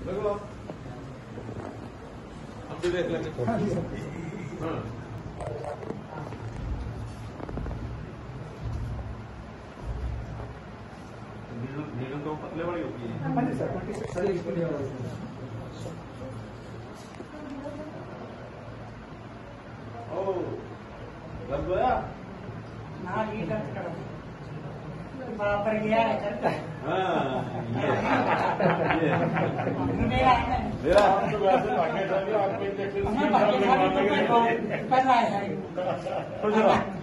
देखो अब भी देख लेंगे। हाँ नीडल तो पतले बड़ी होती है। हाँ जी सर 26 सर इसको लिया हुआ है। ओ लग गया ना ये दर्द करो बाप रे गया है करता है। हाँ मेरा है मेरा आप तो वैसे भाग्यशाली आपको इंजेक्शन मैं बाकी सारे तो बनवाए हैं।